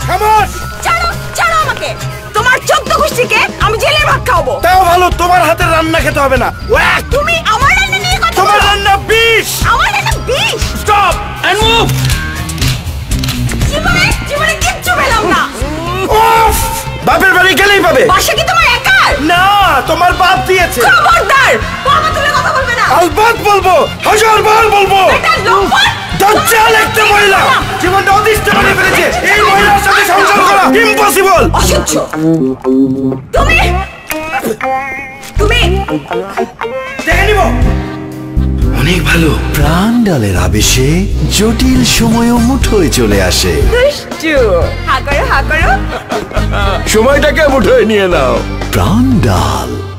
খামোশ! ছাড়ো ছাড়ো আমাকে। তোমার 14 গোষ্ঠীকে আমি জেলের ভাত খাওয়াবো। তাও ভালো, তোমার হাতের রান্না খেতে হবে না। তুমি আমার রান্না নিয়ে কথা বলো। তোমার রান্না বিষ। আমার রান্না বিষ। Stop and move. জীবনে কিচ্ছু পেলাম না। উফ! বাপের বাড়ি গেলেই পাবে। বাসা কি তোমার একার? না, তোমার বাপ দিয়েছে। খবরদার, বাবা তুলে কথা বলবে না। আলবাত বলবো, হাজারবার বলবো। এটা লোফার। দজ্জাল একটা মহিলা, জীবনটা অতিষ্ঠ বানিয়ে ফেলেছে। এই মহিলার সাথে সংসার করা ইম্পসিবল। অসহ্য। তুমি দেখে নিব। অনেক ভালো। প্রাণডালের আবেশে জটিল সময়ও মুঠোয় চলে আসে। দুষ্টু। হা করো হা করো। সময়টাকে মুঠোয় নিয়ে নাও। প্রাণডাল।